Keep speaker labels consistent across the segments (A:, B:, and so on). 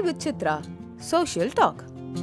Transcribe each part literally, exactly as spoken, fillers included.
A: with Chitra, Social Talk.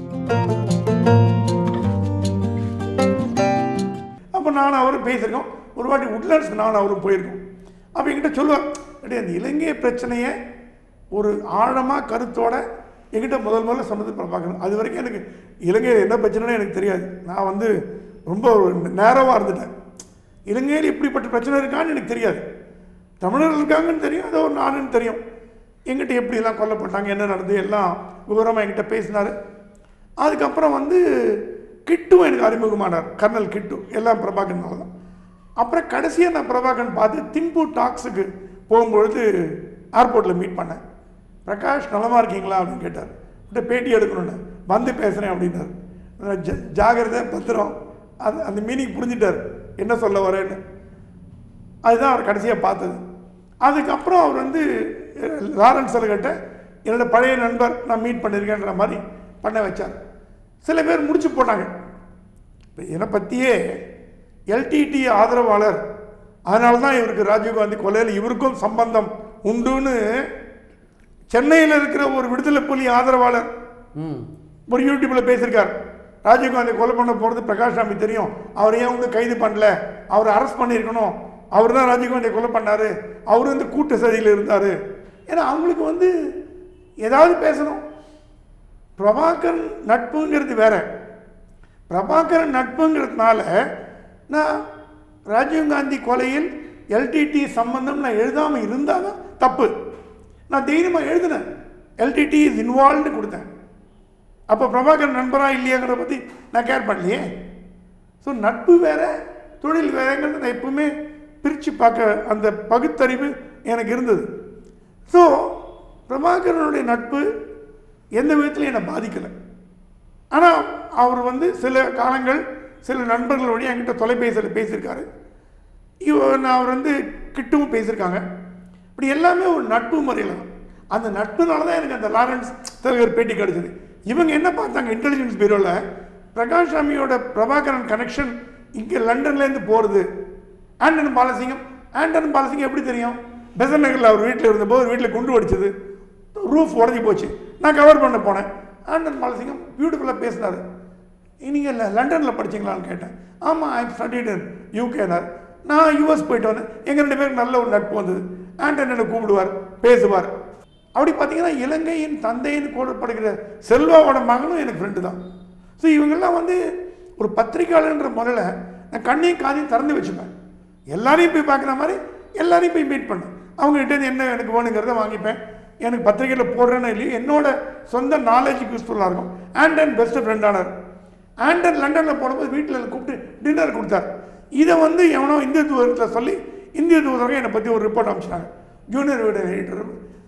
B: அப்போ நான் அவரும் பேசியிருக்கோம். ஒரு வாட்டி உட்லண்ட்ஸ்க்கு நான் அவரும் போயிருக்கோம். அப்போ என்கிட்ட சொல்லுவார், அப்படி அந்த இலங்கை பிரச்சனையை ஒரு ஆழமாக கருத்தோட என்கிட்ட முதல் முதல்ல சொன்னது பார்க்கணும். அது வரைக்கும் எனக்கு இலங்கையில் என்ன பிரச்சனைன்னு எனக்கு தெரியாது. நான் வந்து ரொம்ப நேரவாக இருந்துட்டேன். இலங்கையில் இப்படிப்பட்ட பிரச்சனை இருக்கான்னு எனக்கு தெரியாது. தமிழர்கள் இருக்காங்கன்னு தெரியும், அது ஒரு நாடுன்னு தெரியும். எங்கிட்ட எப்படிலாம் கொல்லப்பட்டாங்க, என்ன நடந்தது எல்லாம் விவரமாக என்கிட்ட பேசினார். அதுக்கப்புறம் வந்து கிட்டும் எனக்கு அறிமுகமானார், கர்னல் கிட்டு, எல்லாம் பிரபாகரனால தான். அப்புறம் கடைசியாக நான் பிரபாகரன் பார்த்து திம்பு டாக்ஸுக்கு போகும்பொழுது ஏர்போர்ட்டில் மீட் பண்ணேன். பிரகாஷ் நலமாக இருக்கீங்களா அப்படின்னு கேட்டார். கிட்ட பேட்டி எடுக்கணுன்னு வந்து பேசுகிறேன் அப்படின்னாரு. ஜ ஜாகிரதை பத்திரம் அது அந்த மீனிங் புரிஞ்சிட்டார் என்ன சொல்ல வரேன்னு. அதுதான் அவர் கடைசியாக பார்த்தது. அதுக்கப்புறம் அவர் வந்து லாரன்ஸ் அவர்கிட்ட என்னோட பழைய நண்பர் நான் மீட் பண்ணியிருக்கேன்ற மாதிரி பண்ண வச்சார். சில பேர் முடிச்சு போட்டாங்க. இப்போ என்னை பற்றியே எல்டிடி ஆதரவாளர், அதனால தான் இவருக்கு ராஜீவ்காந்தி கொலையில் இவருக்கும் சம்பந்தம் உண்டுன்னு சென்னையில் இருக்கிற ஒரு விடுதலை புலி ஆதரவாளர் ஒரு யூடியூப்பில் பேசியிருக்கார். ராஜீவ்காந்தி கொலை பண்ண போகிறது பிரகாஷ் சாமி தெரியும், அவர் ஏன் வந்து கைது பண்ணல, அவரை அரெஸ்ட் பண்ணியிருக்கணும், அவர் தான் ராஜீவ்காந்தியை கொலை பண்ணார், அவர் வந்து கூட்டு சதியில் இருந்தார். ஏன்னா அவங்களுக்கு வந்து ஏதாவது பேசணும். பிரபாகரன் நட்புங்கிறது வேற. பிரபாகரன் நட்புங்கிறதுனால நான் ராஜீவ்காந்தி கொலையில் எல்டிடி சம்பந்தம் நான் எழுதாமல் இருந்தால் தான் தப்பு. நான் தைரியமாக எழுதினேன், எல்டிடி இஸ் இன்வால்வ்டு கொடுத்தேன். அப்போ பிரபாகரன் நண்பராக இல்லையாங்கிறத பற்றி நான் கேர் பண்ணலையே. ஸோ நட்பு வேற தொழில் வேறங்கிறது நான் எப்பவுமே பிரித்து பார்க்க அந்த பகுத்தறிவு எனக்கு இருந்தது. ஸோ பிரபாகரனுடைய நட்பு எந்த விதத்திலும் என்னை பாதிக்கலை. ஆனால் அவர் வந்து சில காலங்கள் சில நண்பர்களுடைய என்கிட்ட தொலைபேசியில் பேசியிருக்காரு. நான் அவர் வந்து கிட்டவும் பேசியிருக்காங்க. இப்படி எல்லாமே ஒரு நட்பு முறையில் தான். அந்த நட்புனால தான் எனக்கு அந்த லாரன்ஸ் தலைவர் பேட்டி கிடைச்சது. இவங்க என்ன பார்த்தாங்க, இன்டெலிஜென்ஸ் பியூரோவில் பிரகாஷ் சாமியோட பிரபாகரன் கனெக்ஷன் இங்கே லண்டன்லேருந்து போகிறது. ஆண்டன் பாலசிங்கம் ஆண்டன் பாலசிங்கம் எப்படி தெரியும்? பெசன் நகரில் அவர் வீட்டில் இருந்தபோது வீட்டில் குண்டு வெடிச்சது, ரூஃப் உடஞ்சி போச்சு, நான் கவர் பண்ண போனேன். ஆண்டன் பாலசிங்கம் பியூட்டிஃபுல்லாக பேசினார். நீங்கள் இல்லை லண்டனில் படிச்சிங்களான்னு கேட்டேன். ஆமாம், ஐ ஸ்டடிட் இன் யூகேனார். நான் யூஎஸ் போயிட்டு வந்தேன். எங்கள் ரெண்டு பேருக்கு நல்ல ஒரு நட்பு வந்தது. ஆண்டன் என்னை கூப்பிடுவார், பேசுவார். அப்படி பார்த்தீங்கன்னா இலங்கையின் தந்தைன்னு கூடப்படுகிற செல்வாவோட மகனும் எனக்கு ஃப்ரெண்டு தான். ஸோ இவங்கெல்லாம் வந்து ஒரு பத்திரிகையாளர்ன்ற முறையில் நான் கண்ணையும் காதையும் திறந்து வச்சுப்பேன். எல்லாரையும் போய் பார்க்குற மாதிரி எல்லாரையும் போய் மீட் பண்ணேன். அவங்ககிட்ட என்ன எனக்கு வேணுங்கிறத வாங்கிப்பேன். எனக்கு பத்திரிகையில் போடுறேன்னு இல்லையோ என்னோட சொந்த நாலேஜுக்கு யூஸ்ஃபுல்லாக இருக்கும். ஆண்டன் பெஸ்ட்டு ஃப்ரெண்டானார். ஆண்டன் லண்டனில் போடும்போது வீட்டில் கூப்பிட்டு டின்னர் கொடுத்தார். இதை வந்து எவனோ இந்திய தூதரத்தில் சொல்லி இந்திய தூதரகம் என்னை பற்றி ஒரு ரிப்போர்ட் அமைச்சிட்டாங்க. ஜூனியர் வீடு எடிட்டர்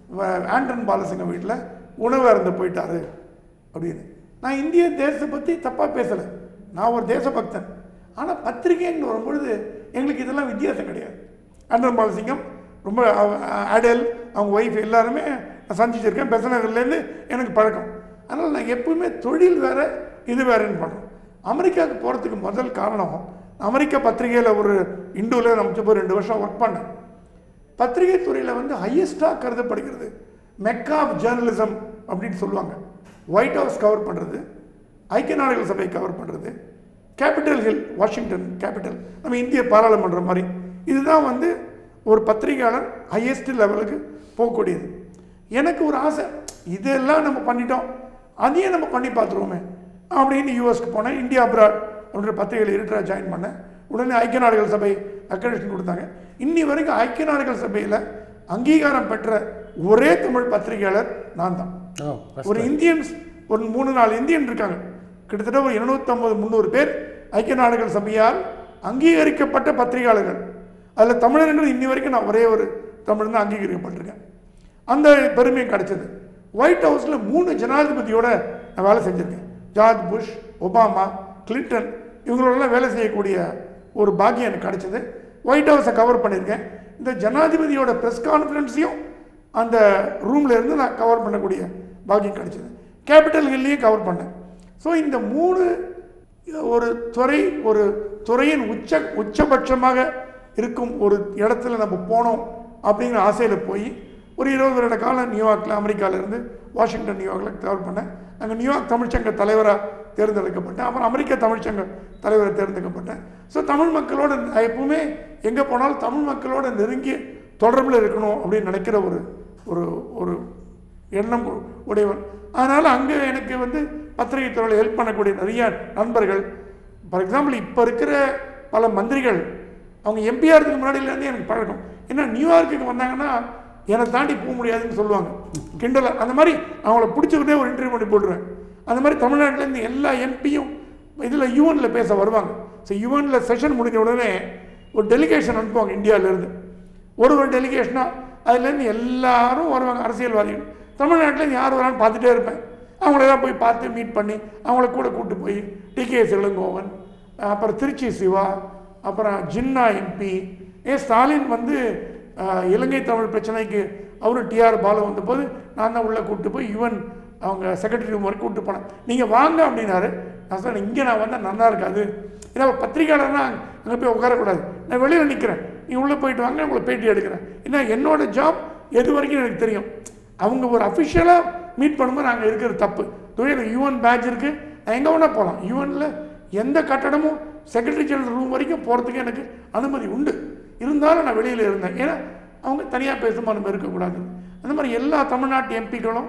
B: ஆண்டன் பாலசிங்கம் வீட்டில் உணவு அருந்த போயிட்டாரு அப்படின்னு. நான் இந்திய தேசத்தை பற்றி தப்பாக பேசலை, நான் ஒரு தேசபக்தன். ஆனால் பத்திரிகைன்னு வரும்பொழுது எங்களுக்கு இதெல்லாம் வித்தியாசம் கிடையாது. ஆண்டன் பாலசிங்கம் ரொம்ப அடல், அவங்க ஒய்ஃப் எல்லாருமே நான் சந்திச்சிருக்கேன். பெசநகர்லேருந்து எனக்கு பழக்கம். அதனால் நான் எப்பவுமே தொழில் வேறு இது வேறுன்னு பண்ணுறோம். அமெரிக்காவுக்கு போகிறதுக்கு முதல் காரணம், அமெரிக்கா பத்திரிகையில் ஒரு இண்டூவில் நம்ம போய் ரெண்டு வருஷம் ஒர்க் பண்ணேன். பத்திரிகை துறையில் வந்து ஹையஸ்டாக கருதப்படுகிறது மெக்கா ஆஃப் ஜேர்னலிசம் அப்படின்னு சொல்லுவாங்க. ஒயிட் ஹவுஸ் கவர் பண்ணுறது, ஐக்கிய நாடுகள் சபை கவர் பண்ணுறது, கேபிட்டல் ஹில் வாஷிங்டன் கேபிட்டல் நம்ம இந்திய பாராளுமன்றம் மாதிரி, இதுதான் வந்து ஒரு பத்திரிகையாளர் ஹையஸ்ட் லெவலுக்கு போகக்கூடியது. எனக்கு ஒரு ஆசை, இதெல்லாம் நம்ம பண்ணிட்டோம், அதையும் நம்ம பண்ணி பார்த்துருவோமே அப்படின்னு யூஎஸ்க்கு போனேன். இந்தியா அப்ராட் அப்படின்ற பத்திரிகையில் எடிட்டராக ஜாயின் பண்ணேன். உடனே ஐக்கிய நாடுகள் சபை அக்ரெடிஷன் கொடுத்தாங்க. இன்னி வரைக்கும் ஐக்கிய நாடுகள் சபையில் அங்கீகாரம் பெற்ற ஒரே தமிழ் பத்திரிகையாளர் நான் தான். ஒரு இந்தியன்ஸ் ஒரு மூணு நாலு இந்தியன் இருக்காங்க. கிட்டத்தட்ட ஒரு இருநூத்தம்பது முந்நூறு பேர் ஐக்கிய நாடுகள் சபையால் அங்கீகரிக்கப்பட்ட பத்திரிகையாளர்கள். அதில் தமிழர்கள் இன்னி வரைக்கும் நான் ஒரே ஒரு தமிழ் தான் அங்கீகரிக்கப்பட்டிருக்கேன். அந்த பெருமையும் கிடைச்சது. ஒயிட் ஹவுஸில் மூணு ஜனாதிபதியோட நான் வேலை செஞ்சுருக்கேன். ஜார்ஜ் புஷ், ஒபாமா, கிளின்டன், இவங்களோடலாம் வேலை செய்யக்கூடிய ஒரு பாக்கியம் எனக்கு கிடைச்சது. ஒயிட் ஹவுஸை கவர் பண்ணியிருக்கேன். இந்த ஜனாதிபதியோட ப்ரெஸ் கான்ஃபரன்ஸையும் அந்த ரூமில் இருந்து நான் கவர் பண்ணக்கூடிய பாக்கியம் கிடைச்சது. கேபிட்டல் ஹில்லையும் கவர் பண்ணேன். ஸோ இந்த மூணு ஒரு துறை ஒரு துறையின் உச்ச உச்சபட்சமாக இருக்கும் ஒரு இடத்துல நம்ம போனோம் அப்படிங்கிற ஆசையில் போய் ஒரு இருபது வருட காலம் நியூயார்க்கில் அமெரிக்காவிலேருந்து வாஷிங்டன் நியூயார்க்கில் ட்ராவல் பண்ணேன். அங்கே நியூயார்க் தமிழ்ச்சங்க தலைவராக தேர்ந்தெடுக்கப்பட்டேன். அப்புறம் அமெரிக்க தமிழ்ச்சங்க தலைவரை தேர்ந்தெடுக்கப்பட்டேன். ஸோ தமிழ் மக்களோட எப்பவுமே எங்கே போனாலும் தமிழ் மக்களோட நெருங்கிய தொடர்பில் இருக்கணும் அப்படின்னு நினைக்கிற ஒரு ஒரு ஒரு எண்ணம் உடையவன். அதனால் அங்கே எனக்கு வந்து பத்திரிகை துறையில் ஹெல்ப் பண்ணக்கூடிய நிறைய நண்பர்கள். ஃபார் எக்ஸாம்பிள் இப்போ இருக்கிற பல மந்திரிகள் அவங்க எம்பிஆருக்கு முன்னாடியிலேருந்து எனக்கு பழக்கம். ஏன்னா நியூயார்க்குக்கு வந்தாங்கன்னா என்னை தாண்டி போக முடியாதுன்னு சொல்லுவாங்க கிண்டலை. அந்த மாதிரி அவங்கள பிடிச்சிக்கிட்டே ஒரு இன்டர்வியூ பண்ணி போட்டுருவேன். அந்த மாதிரி தமிழ்நாட்டிலேருந்து எல்லா எம்பியும் இதில் யூஎனில் பேச வருவாங்க. ஸோ யூஎனில் செஷன் முடிஞ்ச உடனே ஒரு டெலிகேஷன் அனுப்புவாங்க இந்தியாவிலேருந்து. ஒரு ஒரு டெலிகேஷனாக அதுலேருந்து எல்லாரும் வருவாங்க அரசியல்வாதிகள். தமிழ்நாட்டிலேருந்து யார் வரான்னு பார்த்துட்டே இருப்பேன். அவங்களெல்லாம் போய் பார்த்து மீட் பண்ணி அவங்கள கூட கூப்பிட்டு போய் டிகேஎஸ் இளங்கோவன், அப்புறம் திருச்சி சிவா, அப்புறம் ஜின்னா எம்பி, ஏன் ஸ்டாலின் வந்து இலங்கை தமிழ் பிரச்சனைக்கு அவரும் டிஆர் பாலு வந்தபோது நான் தான் உள்ளே கூப்பிட்டு போய் யுவன் அவங்க செக்ரட்டரி ரூம் வரைக்கும் கூப்பிட்டு போனேன். நீங்கள் வாங்க அப்படின்னாரு. நான் சொன்னேன் இங்கே நான் வந்தால் நல்லா இருக்காது, ஏன்னா பத்திரிகையாளர்னா அங்கே போய் உட்காரக்கூடாது, நான் வெளியில் நிற்கிறேன், நீ உள்ளே போயிட்டு வாங்க உங்களை பேட்டி எடுக்கிறேன். ஏன்னா என்னோடய ஜாப் எது வரைக்கும் எனக்கு தெரியும். அவங்க ஒரு அஃபிஷியலாக மீட் பண்ணும்போது நாங்கள் இருக்கிறது தப்பு. தொழில் யூஎன் பேட்ச் இருக்குது, நான் எங்கே வேணால் போகலாம். யூஎனில் எந்த கட்டடமும் செக்ரட்டரி ஜெனரல் ரூம் வரைக்கும் போகிறதுக்கு எனக்கு அனுமதி உண்டு. இருந்தாலும் நான் வெளியில் இருந்தேன். ஏன்னா அவங்க தனியாக பேசும் நம்ம இருக்கக்கூடாது. அந்த மாதிரி எல்லா தமிழ்நாட்டு எம்பிக்களும்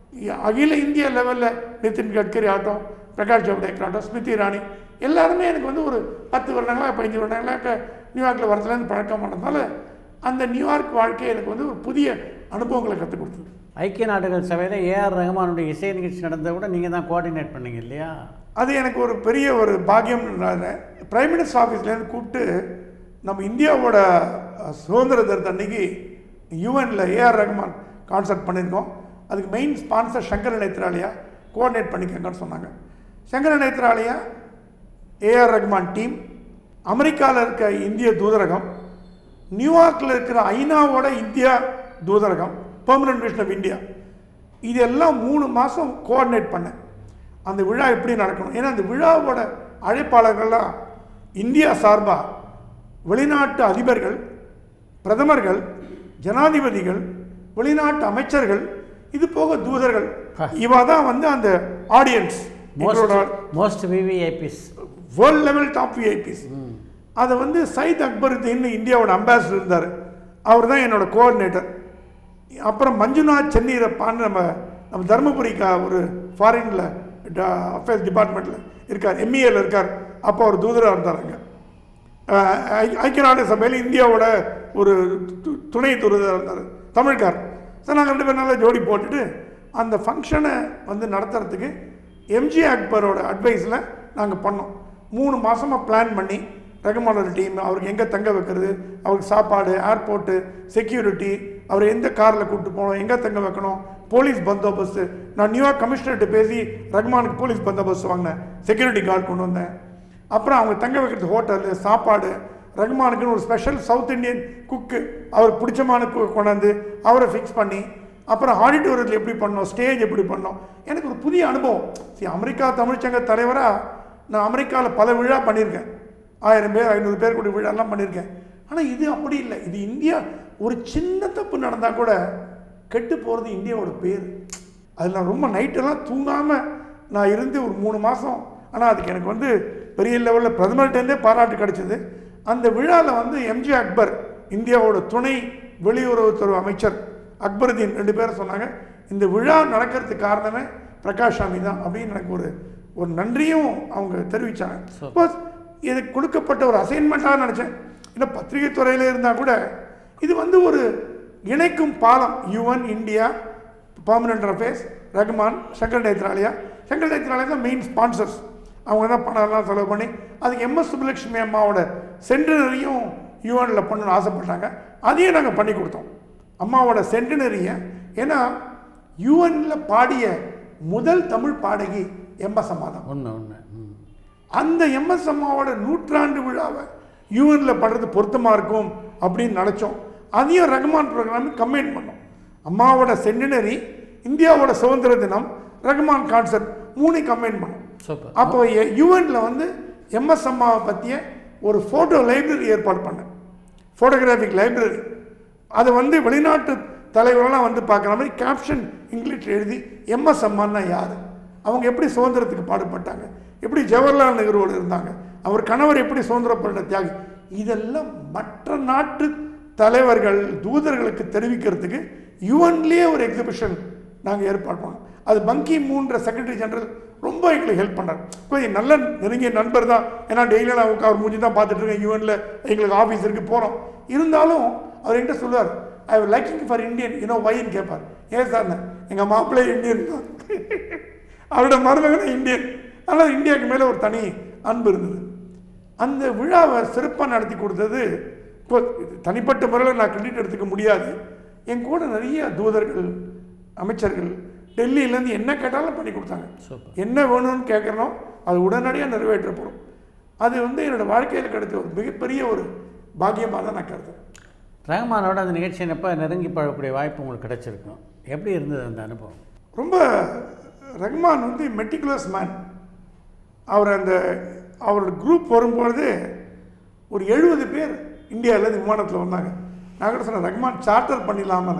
B: அகில இந்திய லெவலில் நிதின் கட்கரி ஆகட்டும், பிரகாஷ் ஜவடேக்கர் ஆகட்டும், ஸ்மிருதி இரானி எல்லாருமே எனக்கு வந்து ஒரு பத்து வருடங்களாக பதினஞ்சு வருடங்களாக நியூயார்க்கில் வரதுலேருந்து பழக்கம் பண்ணதுனால அந்த நியூயார்க் வாழ்க்கை எனக்கு வந்து ஒரு புதிய அனுபவங்களை கற்றுக் கொடுத்தது.
C: ஐக்கிய நாடுகள் சபையில் ஏஆர் ரஹ்மானுடைய இசை நிகழ்ச்சி நடந்த கூட நீங்கள் தான் கோஆர்டினேட் பண்ணீங்க இல்லையா?
B: அது எனக்கு ஒரு பெரிய ஒரு பாக்கியம். பிரைம் மினிஸ்டர் ஆஃபீஸ்லேருந்து கூப்பிட்டு நம்ம இந்தியாவோட சுதந்திர தினத்து அன்னைக்கு யூஎனில் ஏஆர் ரஹ்மான் கான்சர்ட் பண்ணியிருக்கோம். அதுக்கு main sponsor Sankara Nethralaya coordinate பண்ணிக்கங்கன்னு சொன்னாங்க. சங்கர நேத்ராலயா, ஏஆர் ரஹ்மான் டீம், அமெரிக்காவில் இருக்க இந்திய தூதரகம், நியூயார்க்கில் இருக்கிற ஐநாவோட இந்தியா தூதரகம், பெர்மனன்ட் மிஷன் ஆஃப் இந்தியா, இதெல்லாம் மூணு மாதம் கோஆர்டினேட் பண்ணேன். அந்த விழா எப்படி நடக்கணும், ஏன்னா அந்த விழாவோட அழைப்பாளர்கள்லாம் இந்தியா சார்பாக வெளிநாட்டு அதிபர்கள், பிரதமர்கள், ஜனாதிபதிகள், வெளிநாட்டு அமைச்சர்கள், இது போக தூதர்கள், இவா தான் வந்து அந்த audience.
C: Most VVIPs,
B: world level top VIPs. அதை வந்து சயித் அக்பருதீன் இந்தியாவோட அம்பாசிடர் இருந்தார், அவர் தான் என்னோட கோஆர்டினேட்டர். அப்புறம் மஞ்சுநாத் சென்னீரப்பான்னு நம்ம நம்ம தருமபுரிக்கா ஒரு ஃபாரினில் அஃபேர்ஸ் டிபார்ட்மெண்ட்டில் இருக்கார், எம்இஏல இருக்கார், அப்போ அவர் தூதராக இருந்தாருங்க. ஐக்கிய நாடு சபையில் இந்தியாவோட ஒரு துணை தூதராக இருந்தார், தமிழ்கார். சார் நாங்கள் ரெண்டு பேரும் நல்லா ஜோடி போட்டுட்டு அந்த ஃபங்க்ஷனை வந்து நடத்துறதுக்கு எம்ஜி அக்பரோட அட்வைஸில் நாங்கள் பண்ணோம். மூணு மாதமாக பிளான் பண்ணி ரஹ்மானோட டீம் அவருக்கு எங்கே தங்க வைக்கிறது, அவருக்கு சாப்பாடு, ஏர்போர்ட்டு, செக்யூரிட்டி, அவர் எந்த காரில் கூப்பிட்டு போகணும், எங்கே தங்க வைக்கணும், போலீஸ் பந்தோபஸ்து. நான் நியூயார்க் கமிஷனர்கிட்ட பேசி ரஹ்மானுக்கு போலீஸ் பந்தோபஸ்து வாங்கினேன், செக்யூரிட்டி கார்டு கொண்டு வந்தேன். அப்புறம் அவங்க தங்க வைக்கிறது ஹோட்டலு, சாப்பாடு, ரஹ்மானுக்குன்னு ஒரு ஸ்பெஷல் சவுத் இண்டியன் குக்கு அவருக்கு பிடிச்சமான கொண்டாந்து அவரை ஃபிக்ஸ் பண்ணி, அப்புறம் ஆடிட்டோரியத்தில் எப்படி பண்ணோம், ஸ்டேஜ் எப்படி பண்ணோம். எனக்கு ஒரு புதிய அனுபவம். சரி, அமெரிக்கா தமிழ்ச்சங்க தலைவராக நான் அமெரிக்காவில் பல விழா பண்ணியிருக்கேன், ஆயிரம் பேர் ஐநூறு பேர் கூட விழாலாம் பண்ணியிருக்கேன். ஆனால் இது அப்படி இல்லை. இது இந்தியா ஒரு சின்ன தப்பு நடந்தால் கூட கெட்டு போகிறது இந்தியாவோட பேர். அதில் நான் ரொம்ப நைட்டெல்லாம் தூங்காமல் நான் இருந்து ஒரு மூணு மாதம். ஆனால் அதுக்கு எனக்கு வந்து பெரிய லெவலில் பிரதமர்கிட்டேருந்தே பாராட்டு கிடச்சிது. அந்த விழாவில் வந்து எம்ஜி அக்பர், இந்தியாவோட துணை வெளியுறவுத்துறை அமைச்சர் அக்பருதீன் ரெண்டு பேரும் சொன்னாங்க, இந்த விழா நடக்கிறதுக்கு காரணமே பிரகாஷ் சாமி தான் அப்படின்னு எனக்கு ஒரு ஒரு நன்றியும் அவங்க தெரிவித்தாங்க. சப்போஸ் இதுக்கு கொடுக்கப்பட்ட ஒரு அசைன்மெண்ட்டாக நினச்சேன். இல்லை பத்திரிகை துறையில் இருந்தால் கூட இது வந்து ஒரு இணைக்கும் பாலம். UN, India, permanent affairs, Rahman, Sankar Nethralaya. Sankar Nethralaya தான் மெயின் ஸ்பான்சர்ஸ். அவங்க தான் பணம்லாம் செலவு பண்ணி அதுக்கு எம்எஸ் சுப்புலட்சுமி அம்மாவோட சென்டினரியும் யூஎனில் பண்ணணும்னு ஆசைப்பட்டாங்க. அதையும் நாங்கள் பண்ணி கொடுத்தோம், அம்மாவோட சென்டினரியை. ஏன்னா யூஎனில் பாடிய முதல் தமிழ் பாடகி எம்எஸ் அம்மா தான்.
C: ஒன்று ஒன்று
B: அந்த எம்எஸ் அம்மாவோட நூற்றாண்டு விழாவை யூஎனில் பண்ணுறது பொருத்தமாக இருக்கும் அப்படின்னு நினச்சோம். அதையும் ரஹ்மான் ப்ரோக்ராம் கம்பைன் பண்ணோம். அம்மாவோட சென்டினரி, இந்தியாவோட சுதந்திர தினம், ரஹ்மான் கான்சர்ட் மூணையும் கம்பைன் பண்ணோம். அப்போ யூஎன்ல வந்து எம்எஸ் அம்மாவை பற்றிய ஒரு ஃபோட்டோ லைப்ரரி ஏற்பாடு பண்ணேன், ஃபோட்டோகிராஃபிக் லைப்ரரி. அதை வந்து வெளிநாட்டு தலைவரெல்லாம் வந்து பார்க்குற மாதிரி கேப்ஷன் இங்கிலீஷில் எழுதி எம்எஸ் அம்மான்னா யார், அவங்க எப்படி சுதந்திரத்துக்கு பாடுபட்டாங்க, எப்படி ஜவஹர்லால் நேருவோடு இருந்தாங்க, அவர் கணவர் எப்படி சுதந்திர போராட்ட தியாகி, இதெல்லாம் மற்ற நாட்டு தலைவர்கள் தூதர்களுக்கு தெரிவிக்கிறதுக்கு யுஎன்லேயே ஒரு எக்ஸிபிஷன் நாங்கள் ஏற்பாடு பண்ணோம். அது பங்கி மூன்ற செக்ரட்டரி ஜெனரல் ரொம்ப எங்களுக்கு ஹெல்ப் பண்ணார். கொஞ்சம் நல்ல நெருங்கிய நண்பர் தான், ஏன்னா டெய்லியும் நான் அவர் மூஞ்சி தான் பார்த்துட்டு இருக்கேன். யூஎனில் எங்களுக்கு ஆஃபீஸ் இருக்குது, போகிறோம். இருந்தாலும் அவர் என்கிட்ட சொல்லுவார், I will liking for Indian you know வைன்னு கேட்பார். ஏன் சார், எங்கள் மாப்பிள்ளை இந்தியன் தான், அவரோட மருமகனை இந்தியன். ஆனால் இந்தியாவுக்கு மேலே ஒரு தனி அன்பு இருந்தது. அந்த விழாவை சிறப்பாக நடத்தி கொடுத்தது இப்போ தனிப்பட்ட முறையில் நான் கிரெடிட் எடுத்துக்க முடியாது. என் கூட நிறைய தூதர்கள் அமைச்சர்கள் டெல்லியிலேருந்து என்ன கேட்டாலும் பண்ணி கொடுத்தாங்க. என்ன வேணும்னு கேட்குறனோ அது உடனடியாக நிறைவேற்றப்படும். அது வந்து என்னோடய வாழ்க்கையில் கிடைத்த ஒரு மிகப்பெரிய ஒரு பாக்கியமாக தான் நான் கருதுறேன்.
C: ரஹ்மானோட அந்த நிகழ்ச்சியினப்போ நெருங்கி பழக்கூடிய வாய்ப்பு உங்களுக்கு கிடைச்சிருக்கும். எப்படி இருந்தது அந்த அனுபவம்?
B: ரொம்ப ரஹ்மான் வந்து மெட்டிகுலஸ் மேன். அவர் அந்த அவரோட குரூப் வரும்பொழுது ஒரு எழுபது பேர் இந்தியாவிலேருந்து விமானத்தில் வந்தாங்க. நான் கூட சொன்னேன், ரஹ்மான் சார்ட்டர் பண்ணிடலாமல்,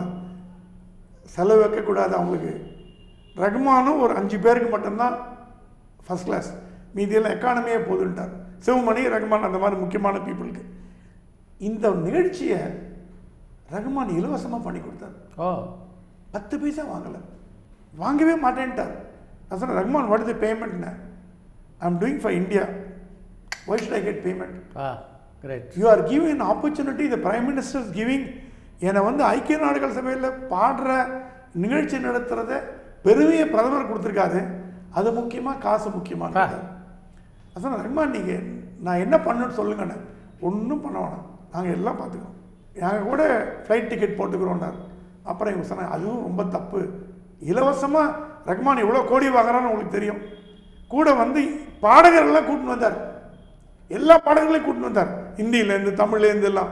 B: செலவு வைக்கக்கூடாது அவங்களுக்கு. ரஹ்மானும் ஒரு அஞ்சு பேருக்கு மட்டும்தான் ஃபஸ்ட் கிளாஸ், மீதியெல்லாம் எக்கானமியே போதுன்ட்டார். சிவமணி, ரஹ்மான் அந்த மாதிரி முக்கியமான பீப்புளுக்கு. இந்த நிகழ்ச்சியை ரஹ்மான் இலவசமாக பண்ணி கொடுத்தார்.
C: ஓ,
B: பத்து பைசா வாங்கலை, வாங்கவே மாட்டேன்ட்டார். நான் சொன்னேன், ரஹ்மான் வாட் இஸ் தி பேமெண்ட்னு? I am doing for India, why should I get payment?
C: Ah, great.
B: You are giving an opportunity, the Prime Minister is giving. என்னை வந்து ஐக்கிய நாடுகள் சபையில் பாடுற நிகழ்ச்சி நடத்துகிறத பெருமையை பிரதமர் கொடுத்துருக்காரு. அது முக்கியமாக, காசு முக்கியமாக. அதான் ரஹ்மான், நீங்கள் நான் என்ன பண்ணணும்னு சொல்லுங்கண்ணே. ஒன்றும் பண்ண வேணாம், நாங்கள் எல்லாம் பார்த்துக்கிறோம், நாங்கள் கூட ஃப்ளைட் டிக்கெட் போட்டுக்கிறோன்னார். அப்புறம் இவங்க சொன்னாங்க, அதுவும் ரொம்ப தப்பு. இலவசமாக ரஹ்மான் எவ்வளோ கோடி வாங்குறான்னு உங்களுக்கு தெரியும். கூட வந்து பாடகர்கள்லாம் கூட்டின்னு வந்தார், எல்லா பாடகர்களையும் கூட்டின்னு வந்தார், ஹிந்தியிலேருந்து தமிழ்லேருந்து எல்லாம்.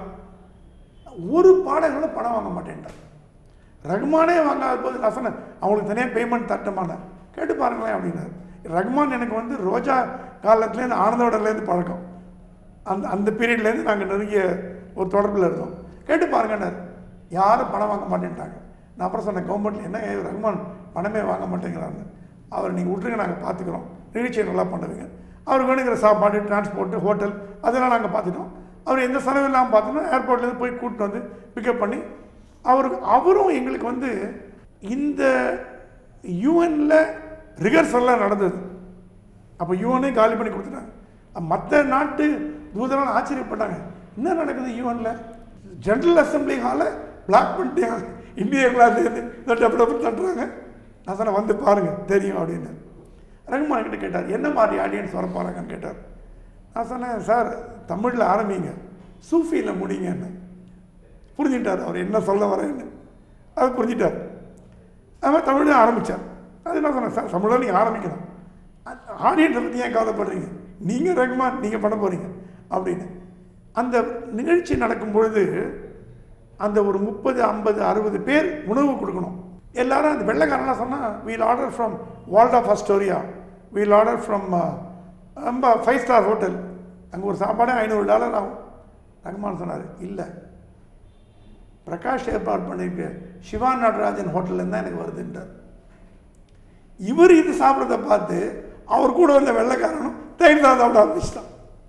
B: ஒரு பாடகர்களும் பணம் வாங்க மாட்டேன்ட்டார். ரஹ்மானே வாங்காத போது நான் சொன்னேன், அவங்களுக்கு தனியாக பேமெண்ட் தட்டமான கேட்டு பாருங்களேன் அப்படின்னாரு. ரஹ்மான் எனக்கு வந்து ரோஜா காலத்துலேருந்து ஆனந்தோடலேருந்து பழக்கம். அந்த அந்த பீரியட்லேருந்து நாங்கள் நெருங்கிய ஒரு தொடர்பில் இருந்தோம். கேட்டு பாருங்கன்னார். யாரும் பணம் வாங்க மாட்டேன்ட்டாங்க. நான் அப்புறம் சொன்னேன், கவர்மெண்ட்டில் என்ன ரஹ்மான் பணமே வாங்க மாட்டேங்கிறான்னு. அவர் நீங்கள் விட்ருங்க, நாங்கள் பார்த்துக்குறோம், நிகழ்ச்சியை நல்லா பண்ணுவீங்க. அவருக்கு வேணுங்கிற சாப்பாடு, டிரான்ஸ்போர்ட்டு, ஹோட்டல் அதெல்லாம் நாங்கள் பார்த்துட்டோம். அவர் எந்த செலவு இல்லாமல் பார்த்தோன்னா ஏர்போர்ட்லேருந்து போய் கூப்பிட்டு வந்து பிக்கப் பண்ணி அவருக்கு அவரும் எங்களுக்கு வந்து இந்த யூஎனில் ரிகர்சல்லாம் நடந்தது. அப்போ யூஎனே காலி பண்ணி கொடுத்துட்டாங்க. மற்ற நாட்டு தூதரெல்லாம் ஆச்சரியப்பட்டாங்க, என்ன நடக்குது யூஎனில்? ஜென்ரல் அசம்பிளி ஹாலை பிளாக் பண்ணிட்டாங்க, இந்தியாவிலேருந்து டப்பு டப்பு தட்டுறாங்க. நான் சொன்னேன், வந்து பாருங்கள் தெரியும் அப்படின்னு. ரஹ்மான் கிட்ட கேட்டார், என்ன மாதிரி ஆடியன்ஸ் வர போகிறாங்கன்னு கேட்டார். நான் சொன்னேன், சார் தமிழில் ஆரம்பிங்க, சூஃபியில் முடிங்கன்னு. புரிஞ்சுட்டார் அவர் என்ன சொல்ல வரேன்னு, அது புரிஞ்சுட்டார். அதுமாதிரி தமிழில் ஆரம்பித்தார். அது என்ன சொன்னேன், சார் தமிழில் நீங்கள் ஆரம்பிக்கணும், ஆடியன்ஸை பற்றி ஏன் கவலைப்படுறீங்க, நீங்கள் ரஹ்மான் நீங்கள் பண்ண போகிறீங்க அப்படின்னு. அந்த நிகழ்ச்சி நடக்கும் பொழுது அந்த ஒரு முப்பது ஐம்பது அறுபது பேர் உணவு கொடுக்கணும். எல்லாரும் அந்த வெள்ளைக்காரன்லாம் சொன்னால், we'll order from Waldorf Astoria, we'll order from ரொம்ப ஃபைவ் ஸ்டார் ஹோட்டல், அங்கே ஒரு சாப்பாடே ஐநூறு டாலர் ஆகும். ரஹ்மான் சொன்னார், இல்லை பிரகாஷ் ஏற்பாடு பண்ணியிருக்க சிவா நடராஜன் ஹோட்டல்லேருந்து தான் எனக்கு வருதுன்றார். இவர் இது சாப்பிட்றத பார்த்து அவர் கூட வந்த வெள்ளைக்காரனும் தயிர் தான் சாப்பிட ஆரம்பிச்சிட்டான்.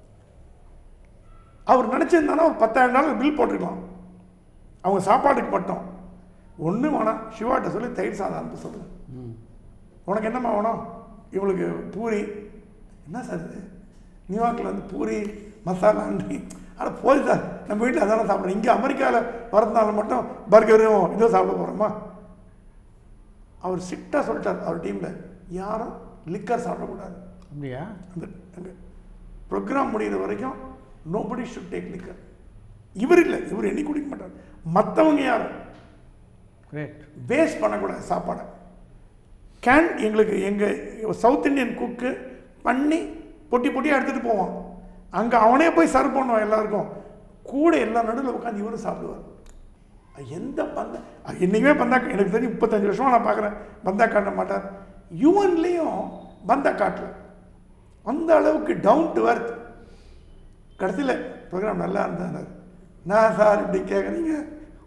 B: அவர் நினச்சிருந்தானா ஒரு பத்தாயிரம் டாலர் பில் போட்டுக்கலாம் அவங்க சாப்பாட்டுக்கு மட்டும். ஒன்றும் வேணாம், சிவாட்ட சொல்லி தயிர் சாதம் அனுப்ப சொல்லுங்கள். உனக்கு என்னம்மா வேணும்? இவங்களுக்கு பூரி. என்ன சார் இது, நியூயார்க்கில் வந்து பூரி மசாலா அண்டி, ஆனால் போய் சார் நம்ம வீட்டில் அதான சாப்பிட்றோம், இங்கே அமெரிக்காவில் வரதுனால மட்டும் பர்கரும் இதோ சாப்பிட போகிறோமா? அவர் ஸ்ட்ரிக்டாக சொல்லிட்டார் அவர் டீமில், யாரும் லிக்கர் சாப்பிடக்கூடாது.
C: அப்படியா?
B: அந்த அங்கே ப்ரோக்ராம் முடிகிற வரைக்கும் நோபடி ஷுட் டேக் லிக்கர். இவர் இல்லை, இவர் எண்ணி குடிக்க மாட்டார். மற்றவங்க யாரும் வேஸ்ட் பண்ணக்கூடாது சாப்பாடை. கேன் எங்களுக்கு எங்கள் சவுத் இண்டியன் குக்கு பண்ணி பொட்டி பொட்டியாக எடுத்துகிட்டு போவான். அங்கே அவனே போய் சர்வ் பண்ணுவான் எல்லாருக்கும். கூட எல்லா நடுவில் உட்காந்து இவரும் சாப்பிடுவார். எந்த பந்த என்றைக்குமே பந்தா, எனக்கு தெரிஞ்சு முப்பத்தஞ்சு வருஷமாக நான் பார்க்குறேன், பந்தா காட்ட மாட்டார். யுஎன்லேயும் பந்தா காட்டல. அந்த அளவுக்கு டவுன் டு எர்த். கடைசியில் ப்ரோக்ராம் நல்லா இருந்தார். நான் சார் இப்படி கேட்குறீங்க,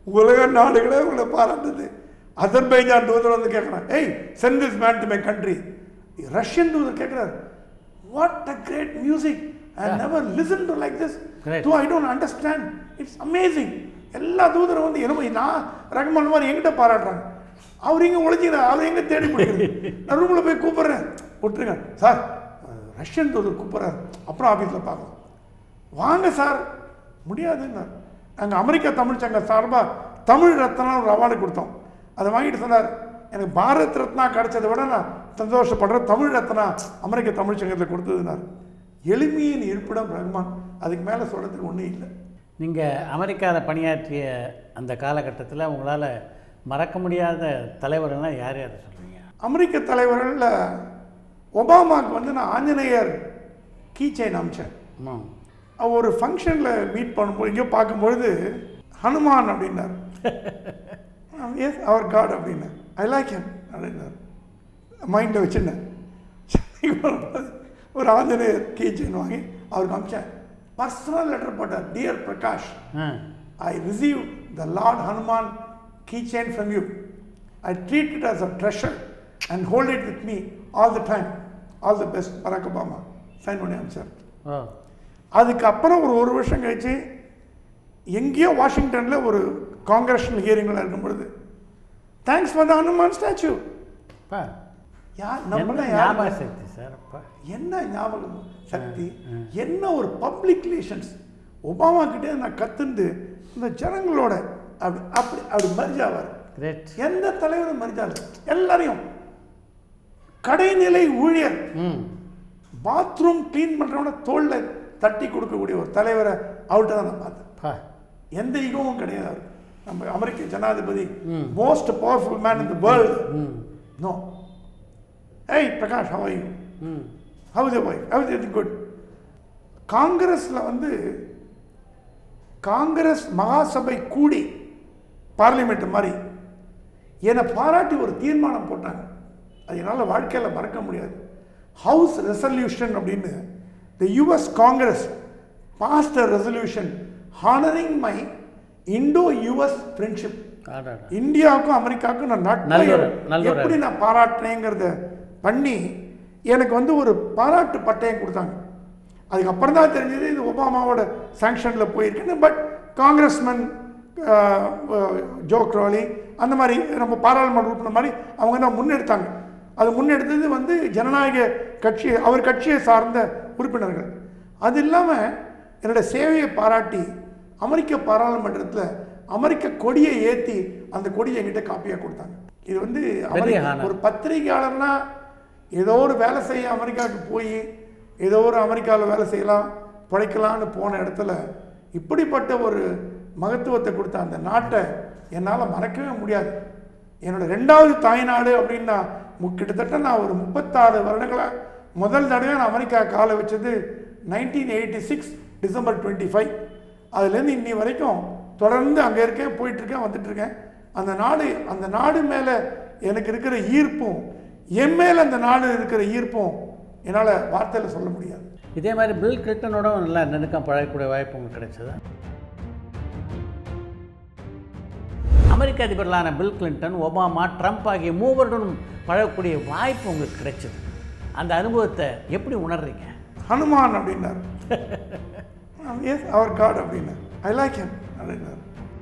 B: உலக நாடுகளே உங்களை பாராட்டுது. அசர்பைஜான் தூதர் வந்து கேட்குறான், hey send this man to my country. Russian தூதர் கேட்குறாரு, what a great music, I never listen to like this, to I don't understand, it's amazing. எல்லா தூதரும் வந்து என்னமோ நான் ரகமான மாதிரி எங்கிட்ட பாராட்டுறாங்க. அவர் எங்கே உழைச்சிக்கிறார், அவர் எங்கே தேடி பிடிக்கிறது. நான் ரூமில் போய் கூப்பிட்றேன், விட்டுருங்க சார், ரஷ்யன் தூதர் கூப்பிட்றாரு, அப்புறம் ஆஃபீஸில் பார்க்கலாம். வாங்க சார். முடியாதுன்னு நாங்கள் அமெரிக்கா தமிழ் சங்க சார்பாக தமிழ் ரத்னா ஒரு அவார்டு கொடுத்தோம். அதை வாங்கிட்டு சொன்னார், எனக்கு பாரத் ரத்னா கிடைச்சதை விட நான் சந்தோஷப்படுறேன், தமிழ் ரத்னா அமெரிக்க தமிழ் சங்கத்தில் கொடுத்ததுனார். எளிமையின் இருப்பிடம் ரஹ்மான், அதுக்கு மேலே சொல்கிறதுக்கு ஒன்றும் இல்லை.
C: நீங்கள் அமெரிக்காவில் பணியாற்றிய அந்த காலகட்டத்தில் உங்களால் மறக்க முடியாத தலைவர்கள்லாம் யார் யார் சொல்கிறீங்க?
B: அமெரிக்க தலைவர்களில் ஒபாமாவுக்கு வந்து நான் ஆஞ்சநேயர் கீ செயின் அமிச்சேன். ஒரு ஃபங்க்ஷனில் மீட் பண்ணும்போது எங்கேயோ பார்க்கும்பொழுது ஹனுமான் அப்படின்னார். எஸ் அவர் காட் அப்படின்னார். ஐ லைக் ஹிம் அப்படின்னார். மைண்டில் வச்சுருந்தேன். ஒரு ஆஞ்சநேயர் கீ செயின் வாங்கி அவருக்கு அமிச்சேன். பர்சனல் லெட்டர் போட்டார், dear Prakash, I receive the lord Hanuman key chain from you. I treat it as a treasure and hold it with me all the time. All the best, Barack Obama. Sign பண்ணி அனுப்பிச்சார். அதுக்கப்புறம் ஒரு ஒரு வருஷம் கழிச்சு எங்கேயோ வாஷிங்டனில் ஒரு காங்கிரஷனல் ஹியரிங்கில் இருக்கும் பொழுது thanks for the Hanuman statue. யார் நம்மளாம் ஞாபக சக்தி சார், என்ன ஞாபகம் சக்தி, என்ன ஒரு பப்ளிக் ரிலேஷன்ஸ். ஒபாமா கிட்டே நான் கற்றுந்து இந்த ஜனங்களோட அப்படி அப்படி அப்படி மரிஜாவார். எந்த தலைவரும் மரிஜாரு, எல்லாரையும். கடைநிலை ஊழியர் பாத்ரூம் கிளீன் பண்ணுறவன தோளில் தட்டி கொடுக்கக்கூடிய ஒரு தலைவரை அவர்கிட்ட தான் நான் பார்த்தேன். எந்த ஈகோவும் கிடையாது. நம்ம அமெரிக்க ஜனாதிபதி, most powerful man in the world. No, hey Prakash, how are you, how is your wife, how is everything good. காங்கிரஸில் வந்து காங்கிரஸ் மகாசபை கூடி பார்லிமெண்ட் மாதிரி என்னை பாராட்டி ஒரு தீர்மானம் போட்டாங்க. அது என்னால் வாழ்க்கையில் மறக்க முடியாது. ஹவுஸ் ரெசல்யூஷன் அப்படின்னு the US Congress passed resolution honoring my Indo US friendship. இந்தியாவுக்கும் அமெரிக்காவுக்கும் நான் நாட்டு எப்படி நான் பாராட்டினேங்கிறத பண்ணி எனக்கு வந்து ஒரு பாராட்டு பட்டயம் கொடுத்தாங்க. அதுக்கப்புறம் தான் தெரிஞ்சது இது ஒபாமாவோட சாங்ஷனில் போயிருக்குன்னு. பட் காங்கிரஸ்மேன் ஜோ க்ரோலி அந்த மாதிரி நம்ம பாராளுமன்ற உறுப்பினர் மாதிரி அவங்க தான் முன்னெடுத்தாங்க. அது முன்னெடுத்தது வந்து ஜனநாயக கட்சி, அவர் கட்சியை சார்ந்த உறுப்பினர்கள். அது இல்லாமல் என்னோட சேவையை பாராட்டி அமெரிக்க பாராளுமன்றத்தில் அமெரிக்க கொடியை ஏற்றி அந்த கொடியை என்கிட்ட காப்பியாக கொடுத்தாங்க. இது வந்து ஒரு பத்திரிகையாளர்னா ஏதோ ஒரு வேலை செய்ய அமெரிக்காவுக்கு போய் ஏதோ ஒரு அமெரிக்காவில் வேலை செய்யலாம் பிழைக்கலான்னு போன இடத்துல இப்படிப்பட்ட ஒரு மகத்துவத்தை கொடுத்த அந்த நாட்டை என்னால் மறக்கவே முடியாது. என்னோடய ரெண்டாவது தாய்நாடு அப்படின்னா கிட்டத்தட்ட நான் ஒரு முப்பத்தாறு வருடங்களாக முதல் தடவையாக நான் அமெரிக்கா காலை வச்சது nineteen eighty six December twenty five. அதுலேருந்து இன்னி வரைக்கும் தொடர்ந்து அங்கே இருக்கேன், போயிட்டுருக்கேன், வந்துட்டுருக்கேன். அந்த நாடு அந்த நாடு மேலே எனக்கு இருக்கிற ஈர்ப்பும் என் மேலே அந்த நாடு இருக்கிற ஈர்ப்பும் என்னால் வார்த்தையில் சொல்ல முடியாது.
C: இதே மாதிரி பில் கிளின்டனோட நல்லா நெருக்கம் பழகக்கூடிய வாய்ப்பு உங்களுக்கு கிடைச்சதா? அமெரிக்க அதிபர்களான பில் கிளின்டன், ஒபாமா, ட்ரம்ப் ஆகிய மூவருடனும் பழகக்கூடிய வாய்ப்பு உங்களுக்கு கிடைச்சது. அந்த அனுபவத்தை எப்படி உணர்றீங்க?
B: ஹனுமான் அப்படின்னார். எஸ் அவர் காட் அப்படின்னார். ஐ லைக் ஹிம் அப்படின்னார்.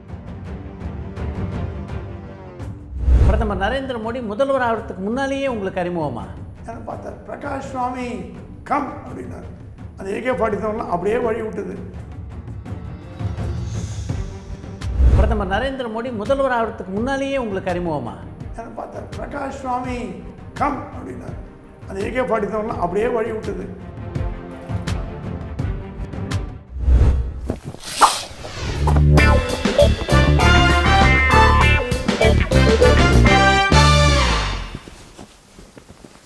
C: பிரதமர் நரேந்திர மோடி முதல்வர் ஆகிறதுக்கு முன்னாலேயே உங்களுக்கு அறிமுகமா?
B: என்ன பார்த்தார், பிரகாஷ் சுவாமி கம் அப்படின்னார். அந்த ஏகே ஃபார்ட்டி செவன்லாம் அப்படியே வழி விட்டுது.
C: பிரதமர் நரேந்திர மோடி முதல்வர் ஆகிறதுக்கு முன்னாலேயே உங்களுக்கு அறிமுகமா?
B: என்ன பார்த்தார், பிரகாஷ் சுவாமி கம் அப்படின்னார். அந்த ஏகே ஃபார்ட்டி செவன்லாம் அப்படியே வழி விட்டுது.